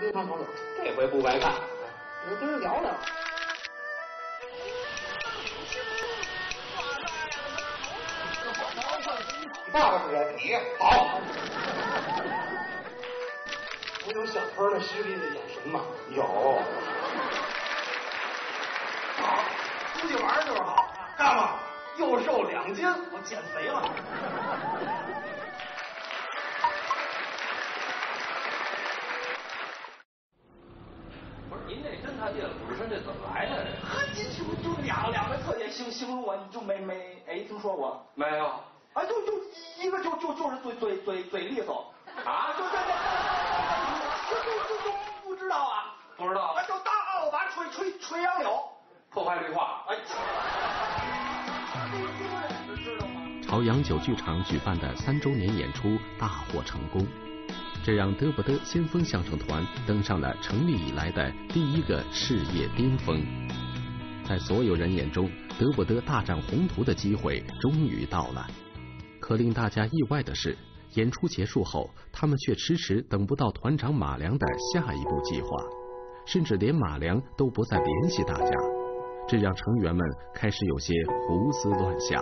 给你看瞅瞅， 这回不白看。 我跟人聊聊。你爸爸是人，你好。我有小偷那犀利的眼神吗？ 有。 好，出去玩就是好。干嘛？又瘦2斤，我减肥了。 不是您这侦探界的主持人这怎么来的？ 这就两个特点形容我，你就没听说过？ 没有。 啊，就一个就是嘴利索啊， 就不知道啊？ 不知道。 啊，就大奥把垂杨柳， 破坏绿化。 哎。 朝阳酒剧场举办的3周年演出大获成功，这让嘚不嘚先锋相声团登上了成立以来的第1个事业巅峰。在所有人眼中，嘚不嘚大展宏图的机会终于到了。可令大家意外的是，演出结束后，他们却迟迟等不到团长马良的下一步计划，甚至连马良都不再联系大家，这让成员们开始有些胡思乱想。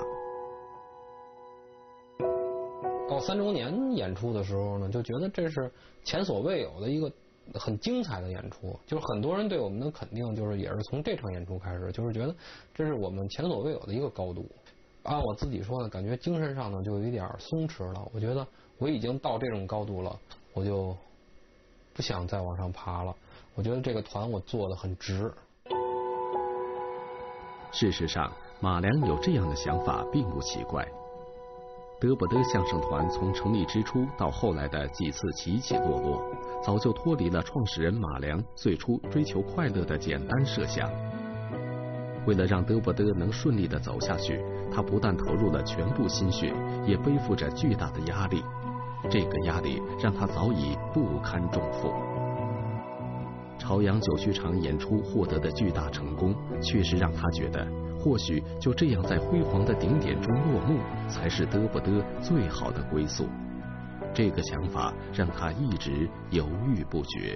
到3周年演出的时候呢，就觉得这是前所未有的一个很精彩的演出，就是很多人对我们的肯定，就是也是从这场演出开始，就是觉得这是我们前所未有的一个高度。按我自己说呢，感觉精神上呢就有一点松弛了。我觉得我已经到这种高度了，我就不想再往上爬了。我觉得这个团我做得很值。 事实上，马良有这样的想法并不奇怪。嘚不嘚相声团从成立之初到后来的几次起起落落，早就脱离了创始人马良最初追求快乐的简单设想。为了让嘚不嘚能顺利地走下去，他不但投入了全部心血，也背负着巨大的压力。这个压力让他早已不堪重负。朝阳酒剧场演出获得的巨大成功，确实让他觉得，或许就这样在辉煌的顶点中落幕，才是嘚不嘚最好的归宿。这个想法让他一直犹豫不决。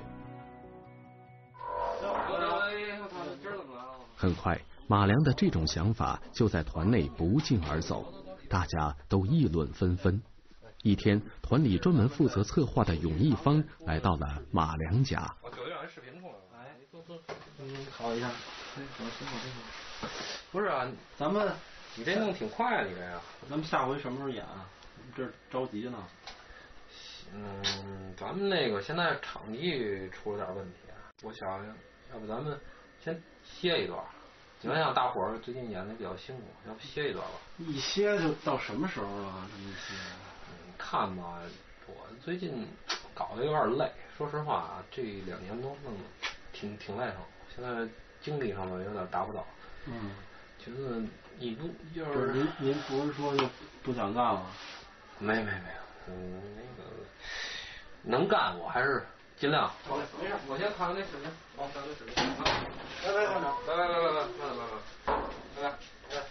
很快，马良的这种想法就在团内不胫而走，大家都议论纷纷。一天，团里专门负责策划的永义坊来到了马良家。 我9月让人视频出来了。哎，坐。 考一下。好。 不是啊，你这弄挺快啊，你这呀。 咱们下回什么时候演啊？这着急呢。 咱们那个现在场地出了点问题，我想想，要不咱们先歇一段。你看，大伙儿最近演的比较辛苦，要不歇一段吧？ 一歇就到什么时候了？这么一歇？ 看吧，我最近搞得有点累，说实话啊，这2年多弄挺累上，现在精力上面有点达不到。觉得你不就是您不是说就不想干了？ 没有，那个能干我还是尽量。 好嘞，没事， 我先看看那视频。好，看那视频。 拜，团长。 拜。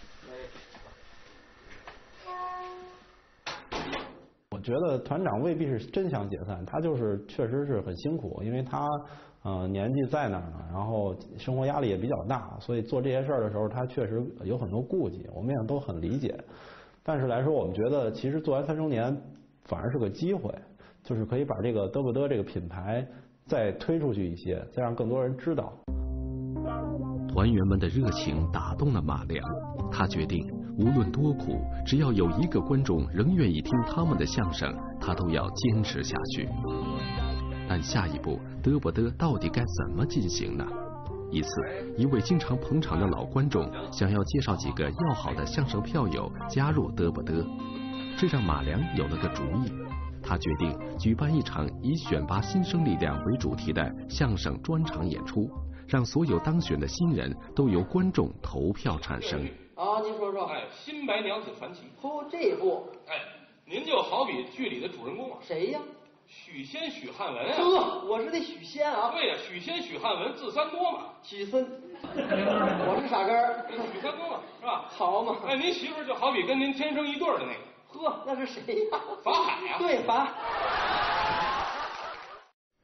我觉得团长未必是真想解散，他就是确实是很辛苦，因为他年纪在那儿呢，然后生活压力也比较大，所以做这些事儿的时候，他确实有很多顾忌，我们也都很理解。但是来说，我们觉得其实做完3周年反而是个机会，就是可以把这个嘚不嘚这个品牌再推出去一些，再让更多人知道。 团员们的热情打动了马良，他决定无论多苦，只要有1个观众仍愿意听他们的相声，他都要坚持下去。但下一步嘚不嘚到底该怎么进行呢？一次，一位经常捧场的老观众想要介绍几个要好的相声票友加入嘚不嘚，这让马良有了个主意。他决定举办一场以选拔新生力量为主题的相声专场演出，让所有当选的新人都由观众投票产生。 您说说。 新白娘子传奇。 这部。 您就好比剧里的主人公啊。 谁呀？ 许仙许汉文啊。 我是那许仙啊。 对呀，许仙许汉文字3多嘛。 许森。我是傻根儿。 许3多嘛，是吧？ 好嘛。 您媳妇就好比跟您天生一对的那个。 那是谁呀？ 法海呀。 对，法。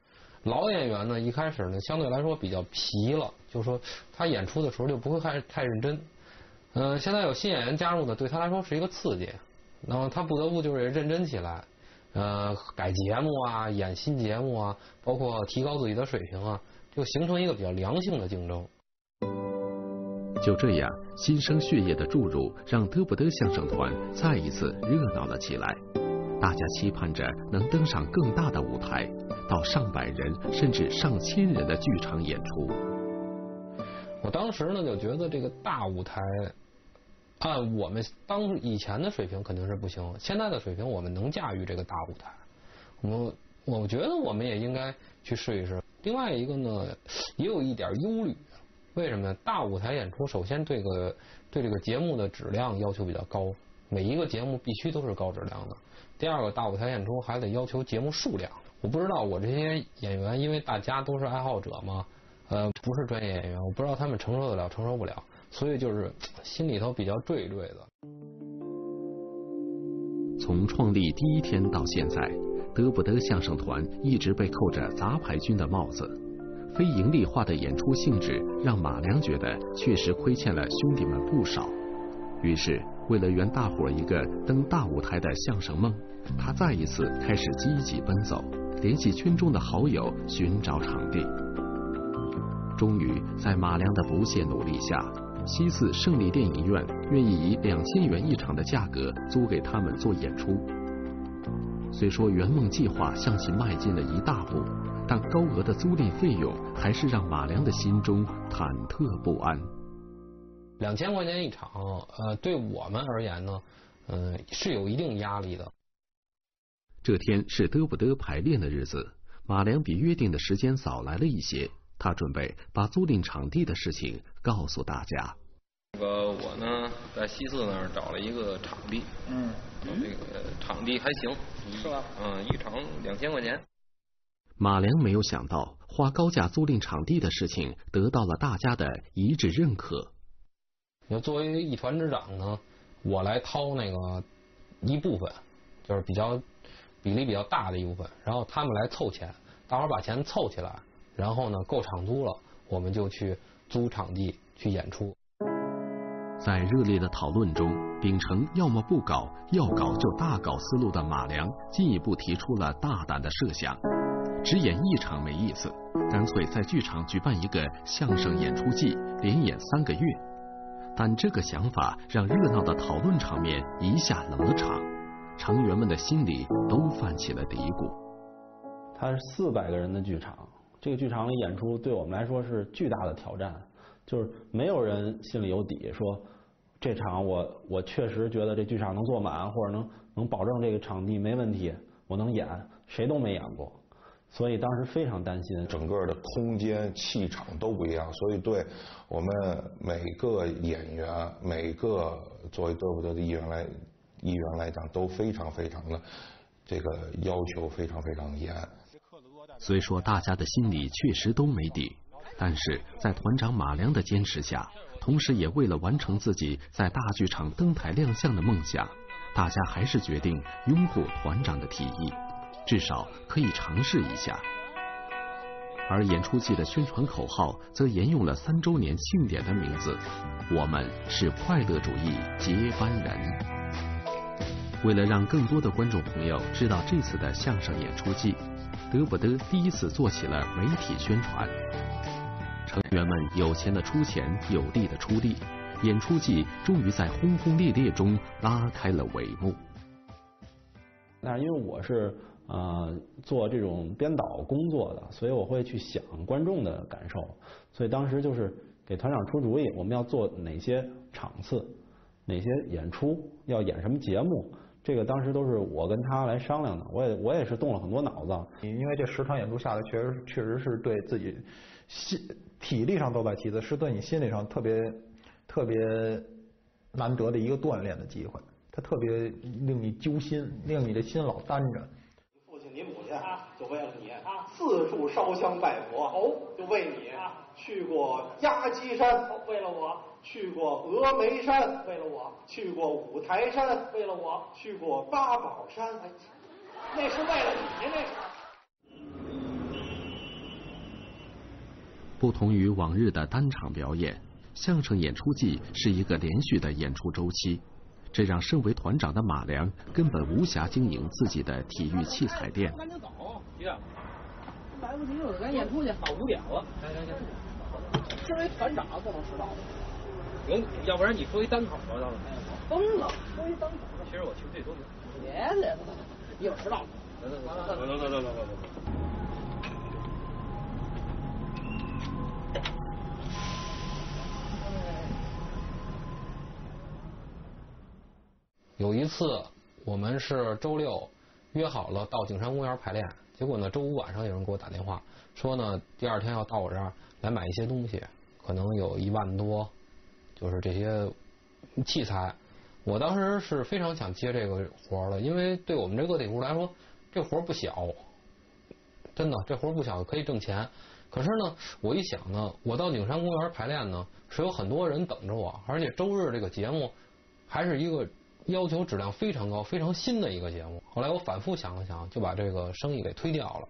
老演员呢，一开始呢相对来说比较疲了，就是说他演出的时候就不会太认真。现在有新演员加入呢，对他来说是一个刺激，然后他不得不就是认真起来，改节目啊，演新节目啊，包括提高自己的水平啊，就形成一个比较良性的竞争。 就这样，新生血液的注入让嘚不嘚相声团再一次热闹了起来。大家期盼着能登上更大的舞台，到上百人甚至上千人的剧场演出。 我当时呢就觉得这个大舞台，按我们以前的水平肯定是不行，现在的水平我们能驾驭这个大舞台。我觉得我们也应该去试一试。另外一个呢，也有一点忧虑。为什么呢？大舞台演出首先对这个节目的质量要求比较高，每一个节目必须都是高质量的。第二个，大舞台演出还得要求节目数量。我不知道我这些演员，因为大家都是爱好者嘛，不是专业演员，我不知道他们承受得了承受不了，所以就是心里头比较惴惴的。 从创立第一天到现在，嘚不嘚相声团一直被扣着杂牌军的帽子。非盈利化的演出性质让马良觉得确实亏欠了兄弟们不少，于是为了圆大伙一个登大舞台的相声梦，他再一次开始积极奔走，联系圈中的好友寻找场地。终于在马良的不懈努力下，西四胜利电影院愿意以2000元一场的价格租给他们做演出。虽说圆梦计划向其迈进了一大步，但高额的租赁费用还是让马良的心中忐忑不安。 2000块钱一场，对我们而言呢，是有一定压力的。 这天是嘚不嘚排练的日子，马良比约定的时间早来了一些，他准备把租赁场地的事情告诉大家。 我呢在西四那儿找了一个场地，这个场地还行，是吧？一场2000块钱。 马良没有想到花高价租赁场地的事情得到了大家的一致认可。 要作为一团之长呢，我来掏那个一部分，就是比例比较大的一部分，然后他们来凑钱，大伙儿把钱凑起来，然后呢够场租了，我们就去租场地去演出。 在热烈的讨论中，秉承要么不搞，要搞就大搞思路的马良进一步提出了大胆的设想。只演一场没意思，干脆在剧场举办一个相声演出季，连演3个月。但这个想法让热闹的讨论场面一下冷了场，成员们的心里都泛起了嘀咕。 它是400个人的剧场，这个剧场里演出对我们来说是巨大的挑战，就是没有人心里有底，说这场我确实觉得这剧场能坐满，或者能保证这个场地没问题，我能演，谁都没演过。所以当时非常担心， 整个的空间气场都不一样，所以对我们每个演员、每个作为嘚不嘚的艺员来讲，都非常的这个要求非常严。 虽说大家的心里确实都没底，但是在团长马良的坚持下，同时也为了完成自己在大剧场登台亮相的梦想，大家还是决定拥护团长的提议。至少可以尝试一下。而演出季的宣传口号则沿用了3周年庆典的名字，我们是快乐主义接班人。为了让更多的观众朋友知道这次的相声演出季，嘚不嘚第一次做起了媒体宣传。成员们有钱的出钱，有力的出力，演出季终于在轰轰烈烈中拉开了帷幕。 但是因为我是做这种编导工作的，所以我会去想观众的感受，所以当时就是给团长出主意，我们要做哪些场次，哪些演出，要演什么节目，这个当时都是我跟他来商量的，我也是动了很多脑子。 因为这10场演出下来，确实是对自己体力上都在其次，是对你心理上特别难得的一个锻炼的机会，它特别令你揪心，令你的心老担着。 父亲你母亲就为了你四处烧香拜佛，就为你去过压基山，为了我去过峨眉山，为了我去过五台山，为了我去过八宝山，那是为了你，那是。 不同于往日的单场表演，相声演出季是一个连续的演出周期，这让身为团长的马良根本无暇经营自己的体育器材店。 赶紧走，急着。来不及了，咱演出去，到5点了。行，身为团长不能迟到。行，要不然你说一单口吧，到时候。疯了，说一单口。其实我去最多。别来了，一会儿迟到了。走。 有一次，我们是周6约好了到景山公园排练，结果呢，周5晚上有人给我打电话说呢，第2天要到我这儿来买一些东西，可能有1万多，就是这些器材。我当时是非常想接这个活的，因为对我们这个体户来说，这活不小，真的这活不小，可以挣钱。可是呢，我一想呢，我到景山公园排练呢，是有很多人等着我，而且周日这个节目还是一个要求质量非常高、非常新的一个节目。后来我反复想了想，就把这个生意给推掉了。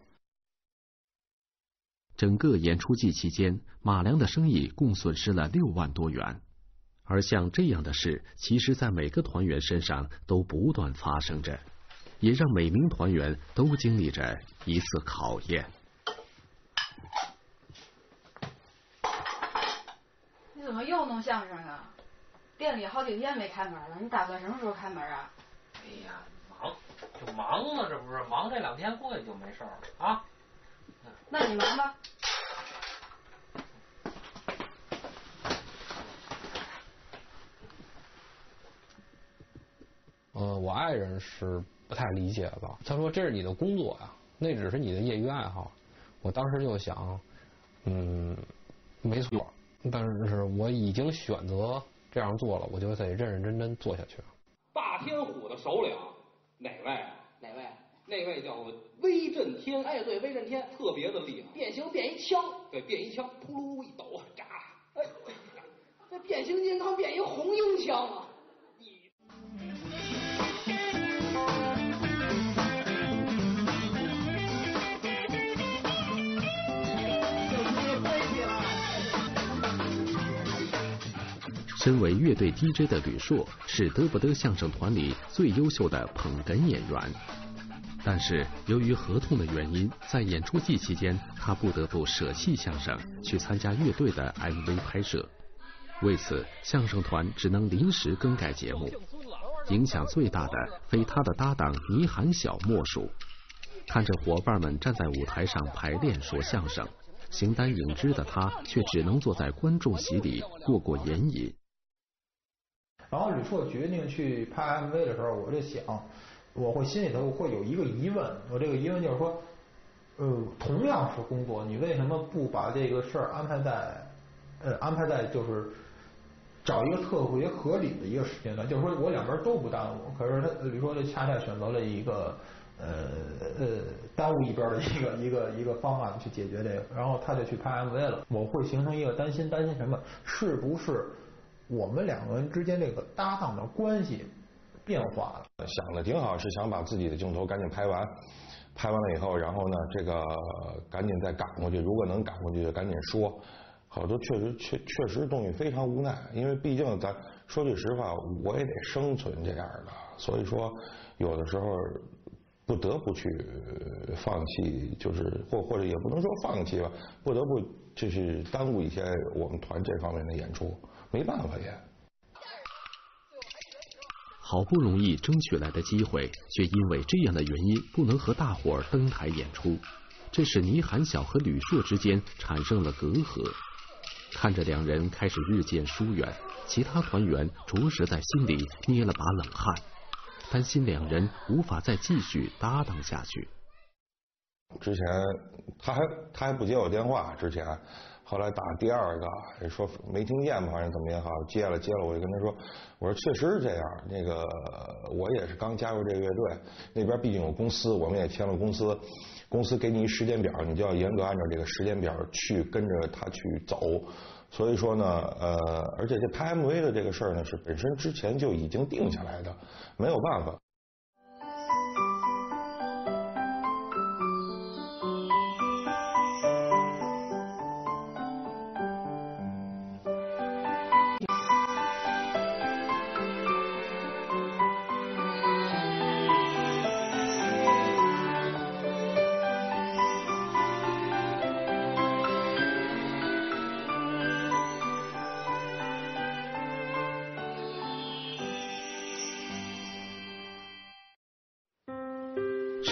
整个演出季期间，马良的生意共损失了6万多元。而像这样的事，其实在每个团员身上都不断发生着，也让每名团员都经历着一次考验。 你怎么又弄相声啊？店里好几天没开门了，你打算什么时候开门啊？ 哎呀，忙了，这不是忙这2天过去就没事了啊。 那你忙吧。 我爱人是不太理解吧，他说这是你的工作呀，那只是你的业余爱好。我当时就想，没错，但是我已经选择这样做了，我就得认认真真做下去。 霸天虎的首领哪位啊？ 哪位？ 那位叫威震天。 哎，对，威震天特别的厉害， 变形变一枪， 对，变一枪，扑噜一抖，炸。 哎，这变形金刚变一红缨枪啊！ 身为乐队 DJ 的吕硕是嘚不嘚相声团里最优秀的捧哏演员，但是由于合同的原因，在演出季期间，他不得不舍弃相声，去参加乐队的 MV 拍摄。为此，相声团只能临时更改节目。影响最大的非他的搭档倪寒晓莫属。看着伙伴们站在舞台上排练说相声，形单影只的他却只能坐在观众席里过过眼瘾。 然后吕硕决定去拍 MV 的时候，我就想，我会心里头会有一个疑问，我这个疑问就是说，同样是工作，你为什么不把这个事儿安排在就是找一个特别合理的一个时间段，就是说我两边都不耽误。可是吕硕就恰恰选择了一个耽误一边的一个方案去解决这个，然后他就去拍 MV 了。我会形成一个担心什么？是不是我们两个人之间这个搭档的关系变化了？ 想的挺好，是想把自己的镜头赶紧拍完，拍完了以后，然后呢，这个赶紧再赶过去，如果能赶过去就赶紧说。好多确实东西非常无奈，因为毕竟咱说句实话，我也得生存这样的，所以说有的时候不得不去放弃，就是或者也不能说放弃吧，不得不就是耽误一些我们团这方面的演出，没办法也。 好不容易争取来的机会，却因为这样的原因不能和大伙儿登台演出，这使倪寒晓和吕硕之间产生了隔阂。看着两人开始日渐疏远，其他团员着实在心里捏了把冷汗，担心两人无法再继续搭档下去。 之前他还不接我电话，之前后来打第二个说没听见吧，反正怎么也好，接了，我就跟他说，我说确实是这样，那个我也是刚加入这个乐队，那边毕竟有公司，我们也签了公司。公司给你一时间表，你就要严格按照这个时间表去跟着他去走。所以说呢，而且这拍 MV 的这个事儿呢，是本身之前就已经定下来的，没有办法。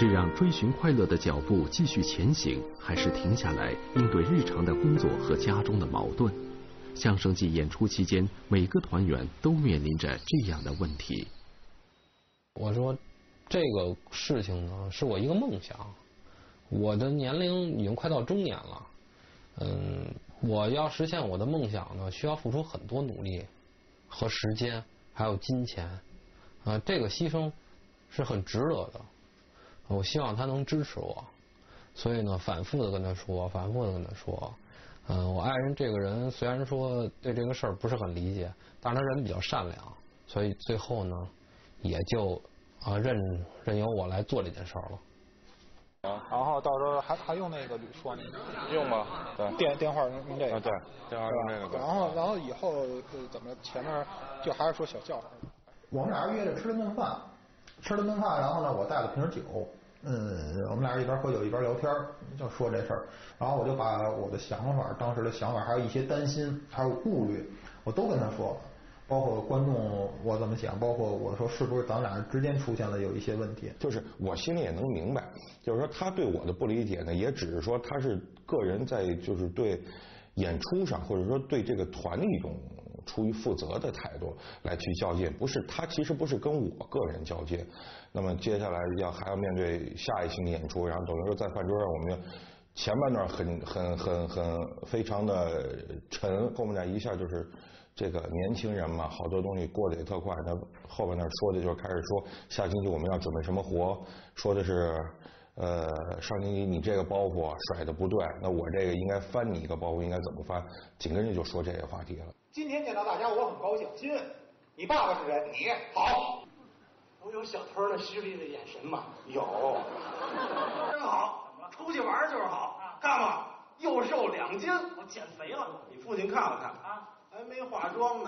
是让追寻快乐的脚步继续前行，还是停下来应对日常的工作和家中的矛盾？相声季演出期间，每个团员都面临着这样的问题。 我说，这个事情呢，是我一个梦想。我的年龄已经快到中年了，我要实现我的梦想呢，需要付出很多努力和时间，还有金钱，这个牺牲是很值得的。我希望他能支持我，所以呢，反复的跟他说。我爱人这个人虽然说对这个事儿不是很理解，但是他人比较善良，所以最后呢，也就任由我来做这件事儿了。 然后到时候还用那个吕硕那个用吧， 对，电话用这个， 对，电话用这个。 然后以后怎么前面就还是说小教室。我们俩人约着吃了顿饭，然后呢，我带了瓶酒，我们俩一边喝酒一边聊天，就说这事儿。然后我就把我的想法，当时的想法，还有一些担心，还有顾虑，我都跟他说了。包括观众我怎么想，包括我说是不是咱俩之间出现了有一些问题。 就是我心里也能明白，就是说他对我的不理解呢，也只是说他是个人在就是对演出上，或者说对这个团的一种出于负责的态度来去较劲，不是他其实不是跟我个人较劲。那么接下来还要面对下一期的演出，然后等于说在饭桌上我们前半段很非常的沉，后面一下就是这个年轻人嘛，好多东西过得也特快。那后边那说的就是开始说下星期我们要准备什么活，说的是上星期你这个包袱甩的不对，那我这个应该翻你一个包袱应该怎么翻，紧跟着就说这个话题了。 今天见到大家我很高兴。金，你爸爸是谁？你好。我有小偷的犀利的眼神吗？有。真好，出去玩就是好。干嘛？又瘦2斤，我减肥了。你父亲看了看啊，还没化妆呢。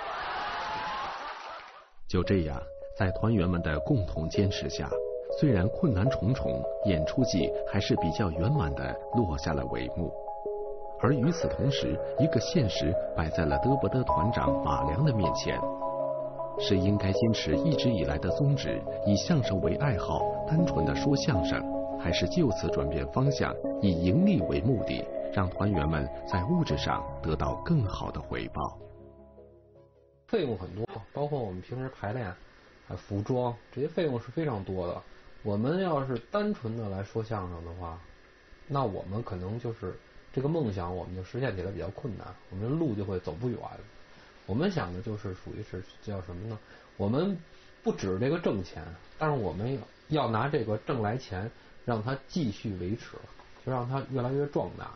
就这样，在团员们的共同坚持下，虽然困难重重，演出季还是比较圆满地落下了帷幕。而与此同时，一个现实摆在了嘚不嘚团长马良的面前：是应该坚持一直以来的宗旨，以相声为爱好，单纯的说相声，还是就此转变方向，以盈利为目的，让团员们在物质上得到更好的回报？ 费用很多，包括我们平时排练、服装这些费用是非常多的。我们要是单纯的来说相声的话，那我们可能就是这个梦想，我们就实现起来比较困难，我们的路就会走不远。我们想的就是属于是叫什么呢？我们不指这个挣钱，但是我们要拿这个挣来钱，让它继续维持，就让它越来越壮大。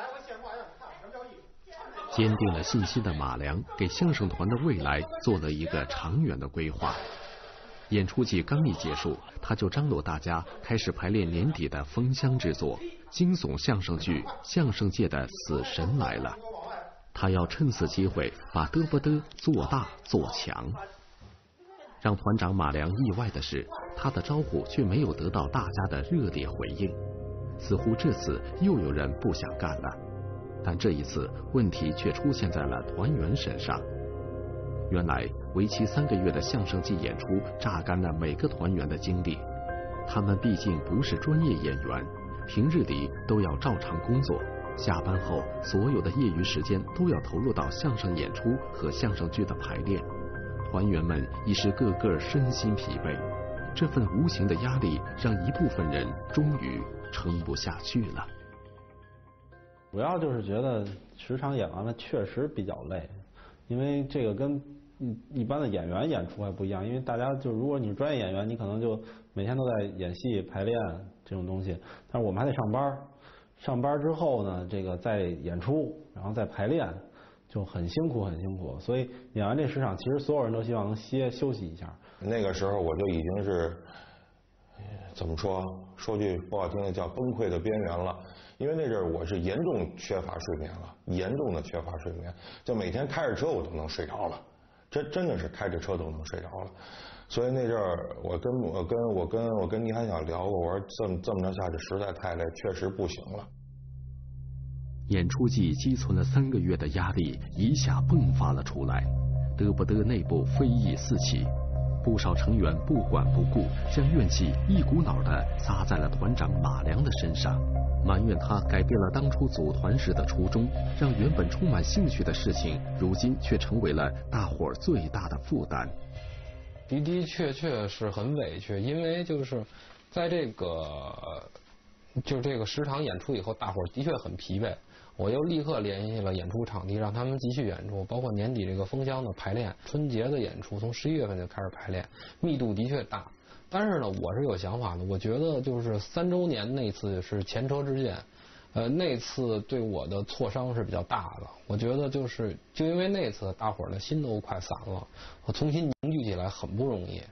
坚定了信心的马良给相声团的未来做了一个长远的规划。演出季刚一结束，他就张罗大家开始排练年底的封箱之作——惊悚相声剧《相声界的死神来了》。他要趁此机会把嘚不嘚做大做强。让团长马良意外的是，他的招呼却没有得到大家的热烈回应，似乎这次又有人不想干了。但这一次问题却出现在了团员身上。原来为期3个月的相声季演出榨干了每个团员的精力，他们毕竟不是专业演员，平日里都要照常工作，下班后所有的业余时间都要投入到相声演出和相声剧的排练，团员们已是个个身心疲惫，这份无形的压力让一部分人终于撑不下去了。 主要就是觉得10场演完了确实比较累，因为这个跟一般的演员演出还不一样，因为大家就如果你是专业演员，你可能就每天都在演戏排练这种东西，但是我们还得上班，上班之后呢，这个再演出，然后再排练，就很辛苦，所以演完这10场，其实所有人都希望能休息一下。那个时候我就已经是怎么说句不好听的，叫崩溃的边缘了。因为那阵儿我是严重缺乏睡眠了，严重的缺乏睡眠，就每天开着车我都能睡着了，真的是开着车都能睡着了。所以那阵儿我跟倪涵想聊过，我说这么着下去实在太累，确实不行了。 演出季积存了3个月的压力一下迸发了出来，嘚不嘚内部非议四起。 不少成员不管不顾，将怨气一股脑地撒在了团长马良的身上，埋怨他改变了当初组团时的初衷，让原本充满兴趣的事情，如今却成为了大伙儿最大的负担。 的的确确是很委屈，因为就是在这个10场演出以后，大伙儿的确很疲惫。我又立刻联系了演出场地，让他们继续演出，包括年底这个封箱的排练，春节的演出从11月份就开始排练，密度的确大。但是呢，我是有想法的，我觉得就是3周年那次是前车之鉴，那次对我的挫伤是比较大的。我觉得就因为那次大伙儿的心都快散了，我重新凝聚起来很不容易。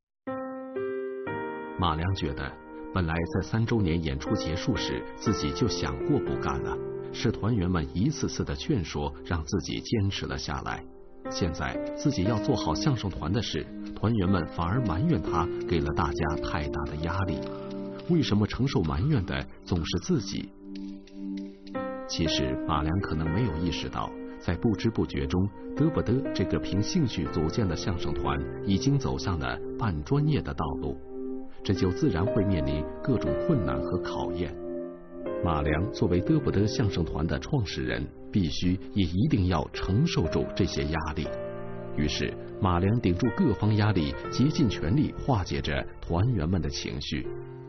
马良觉得，本来在3周年演出结束时，自己就想过不干了。是团员们一次次的劝说，让自己坚持了下来。现在自己要做好相声团的事，团员们反而埋怨他给了大家太大的压力。为什么承受埋怨的总是自己？其实马良可能没有意识到，在不知不觉中，嘚不嘚这个凭兴趣组建的相声团已经走向了半专业的道路，这就自然会面临各种困难和考验。马良作为嘚不嘚相声团的创始人，必须也一定要承受住这些压力。于是，马良顶住各方压力，竭尽全力化解着团员们的情绪。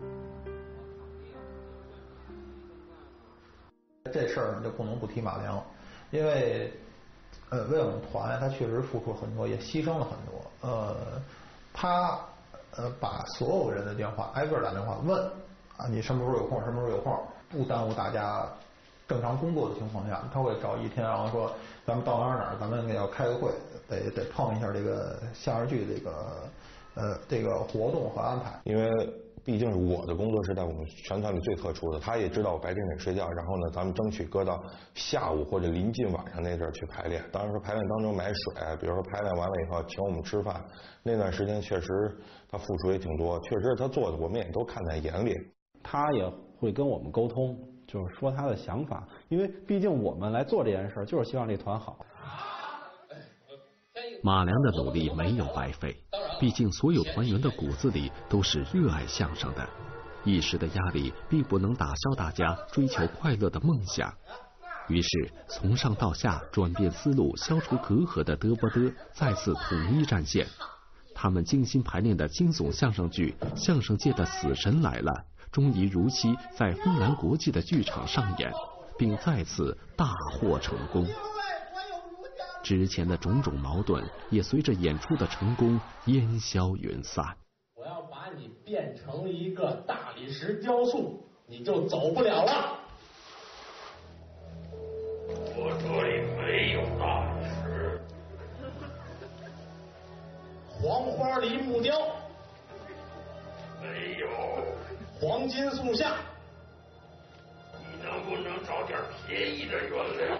这事儿就不能不提马良，因为为我们团他确实付出很多，也牺牲了很多。他把所有人的电话挨个打电话问啊，你什么时候有空？什么时候有空？不耽误大家正常工作的情况下，他会找一天，然后说咱们到哪儿，咱们要开个会，得碰一下这个相声剧这个活动和安排。 因为毕竟是我的工作是在我们全团里最特殊的，他也知道我白天得睡觉，然后呢，咱们争取搁到下午或者临近晚上那阵儿去排练。当然说排练当中买水，比如说排练完了以后请我们吃饭，那段时间确实他付出也挺多，确实他做的我们也都看在眼里。 他也会跟我们沟通，就是说他的想法，因为毕竟我们来做这件事就是希望这团好。 马良的努力没有白费，毕竟所有团员的骨子里都是热爱相声的，一时的压力并不能打消大家追求快乐的梦想。于是从上到下转变思路，消除隔阂的嘚不嘚再次统一战线。他们精心排练的惊悚相声剧《相声界的死神来了》终于如期在芬兰国际的剧场上演，并再次大获成功。之前的种种矛盾也随着演出的成功烟消云散。 我要把你变成一个大理石雕塑，你就走不了了。 我这里没有大理石。 黄花梨木雕。 没有。 黄金塑像。 你能不能找点便宜的原料？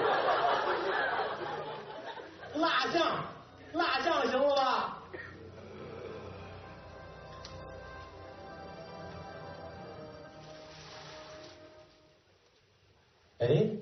蜡像行了吧？哎，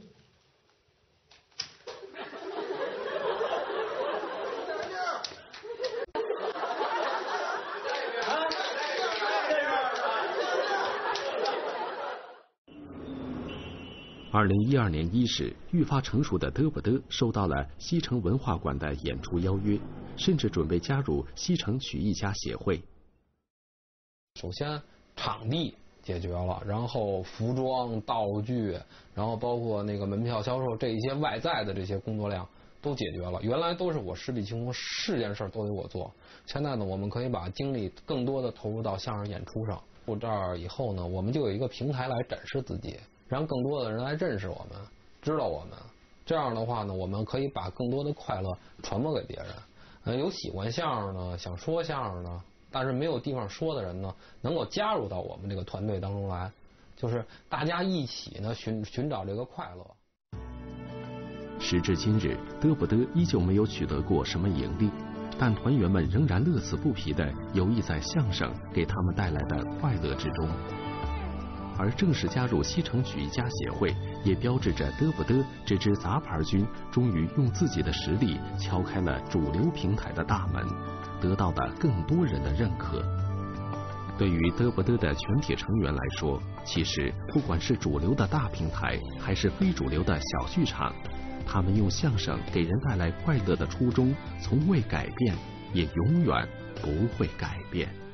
2012年1时，愈发成熟的嘚不嘚收到了西城文化馆的演出邀约，甚至准备加入西城曲艺家协会。 首先，场地解决了，然后服装、道具，然后包括那个门票销售这一些外在的这些工作量都解决了。原来都是我实力清空，是件事都得我做。现在呢，我们可以把精力更多的投入到相声演出上。到这儿以后呢，我们就有一个平台来展示自己。让更多的人来认识我们，知道我们。这样的话呢，我们可以把更多的快乐传播给别人。有喜欢相声呢，想说相声呢，但是没有地方说的人呢，能够加入到我们这个团队当中来，就是大家一起呢寻找这个快乐。 时至今日，嘚不嘚依旧没有取得过什么盈利，但团员们仍然乐此不疲地游弋在相声给他们带来的快乐之中。 而正式加入西城曲艺家协会，也标志着嘚不嘚这支杂牌军终于用自己的实力敲开了主流平台的大门，得到了更多人的认可。对于嘚不嘚的全体成员来说，其实不管是主流的大平台，还是非主流的小剧场，他们用相声给人带来快乐的初衷从未改变，也永远不会改变。